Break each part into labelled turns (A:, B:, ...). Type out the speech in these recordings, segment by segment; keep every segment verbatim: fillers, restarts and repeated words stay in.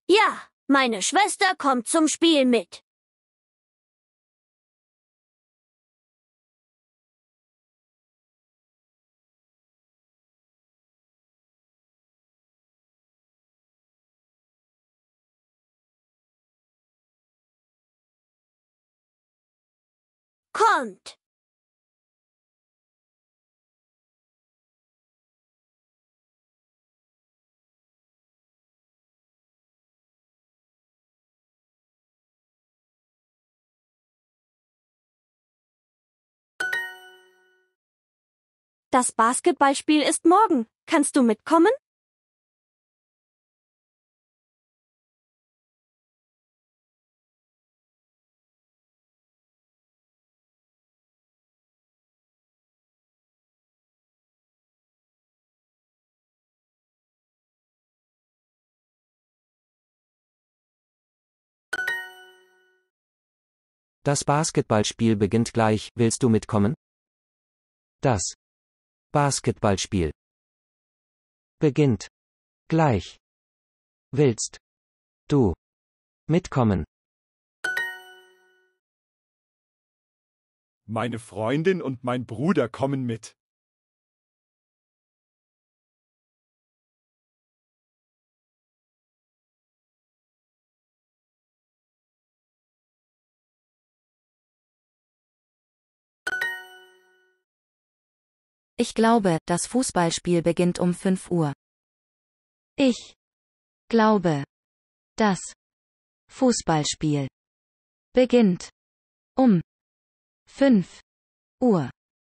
A: Ja, meine Schwester kommt zum Spiel mit. Kommt. Das Basketballspiel ist morgen. Kannst du mitkommen?
B: Das Basketballspiel beginnt gleich, willst du mitkommen? Das Basketballspiel beginnt gleich. Willst du mitkommen?
C: Meine Freundin und mein Bruder kommen mit.
D: Ich glaube, das Fußballspiel beginnt um fünf Uhr. Ich glaube, das Fußballspiel beginnt um fünf Uhr.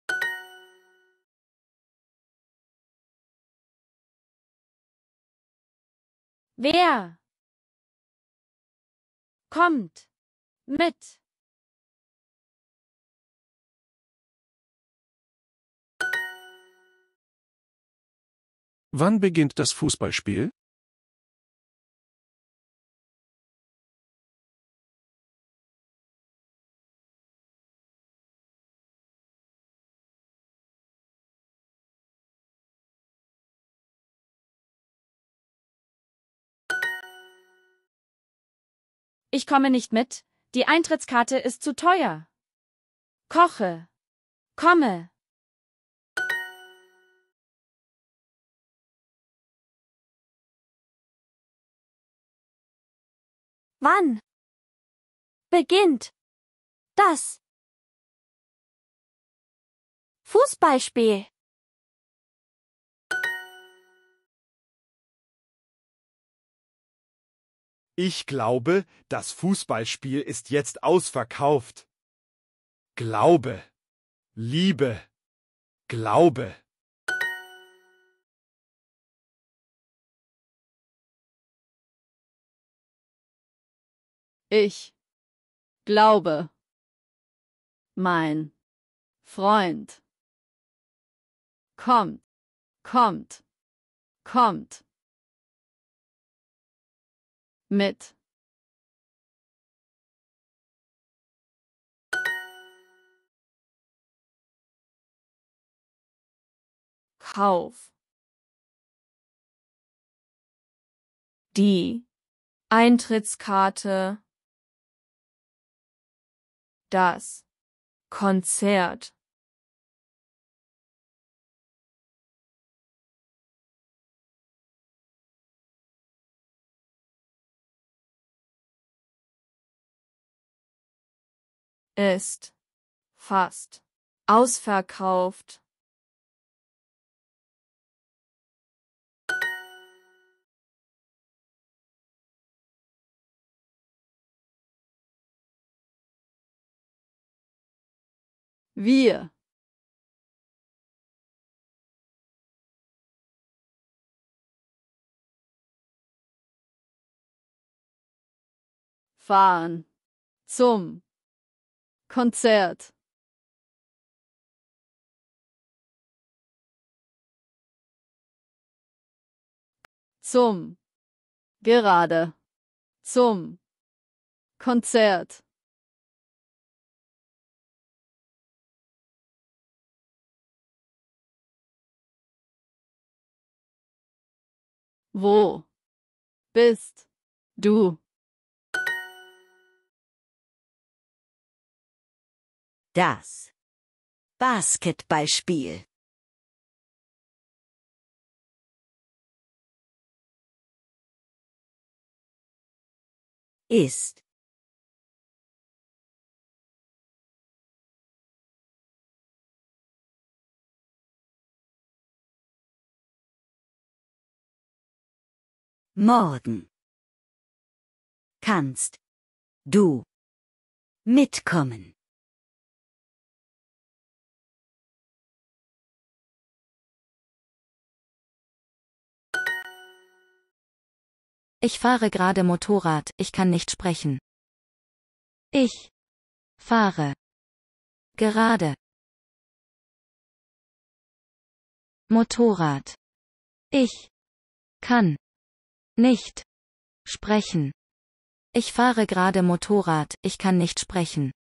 E: Wer kommt mit?
F: Wann beginnt das Fußballspiel?
E: Ich komme nicht mit. Die Eintrittskarte ist zu teuer. Koche. Komme.
A: Wann beginnt das Fußballspiel?
C: Ich glaube, das Fußballspiel ist jetzt ausverkauft. Glaube. Liebe. Glaube.
E: Ich glaube. Mein Freund kommt, kommt, kommt mit. Kauf. Die Eintrittskarte. Das Konzert. Ist fast ausverkauft. Wir fahren zum Konzert. Zum gerade zum Konzert. Wo bist Du.
G: Das Basketballspiel ist morgen. Kannst du mitkommen?
D: Ich fahre gerade Motorrad, ich kann nicht sprechen. Ich fahre gerade Motorrad. Ich kann nicht sprechen. Ich fahre gerade Motorrad, ich kann nicht sprechen.